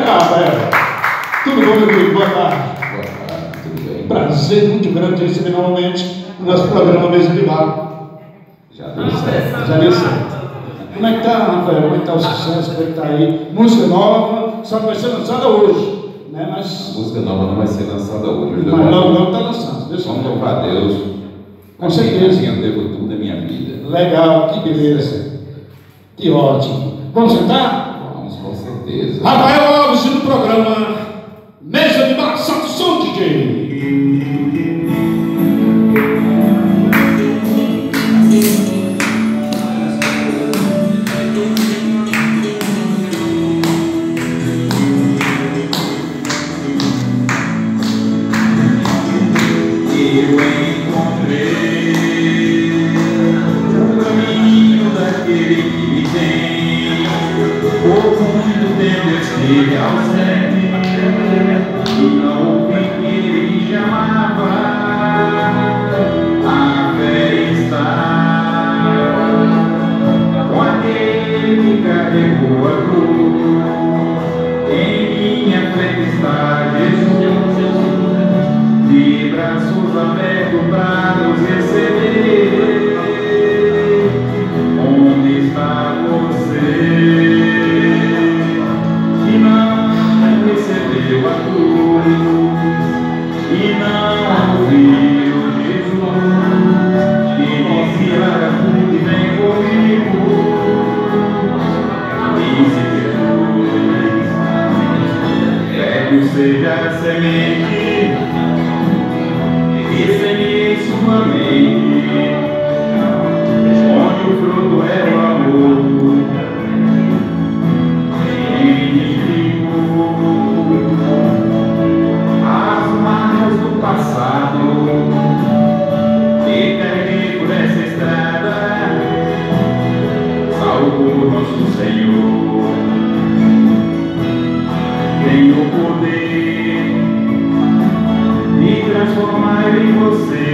Rafael. Tudo bom, meu querido? Boa tarde. Boa tarde, tudo bem? Prazer muito grande te receber novamente no nosso programa Mesa de Bar. Já deu certo. Já deu certo. Como é que tá, Rafael? Como é que tá o sucesso? Como é que tá aí? Música nova, só que vai ser lançada hoje, né? Mas... A música nova não vai ser lançada hoje. Mas não está lançando. Vamos louvar a Deus. Com certeza. Assim eu devo tudo da minha vida. Legal, que beleza. Que ótimo. Vamos sentar? Vamos, com certeza. Rafael Alves no programa Mesa de Bar, solta o som, DJ. Seja a semente e semeie sua mente, onde o fruto é o amor. As marcas do passado que carreguei por essa estrada, salvo nosso Senhor. Tem o poder de transformar em você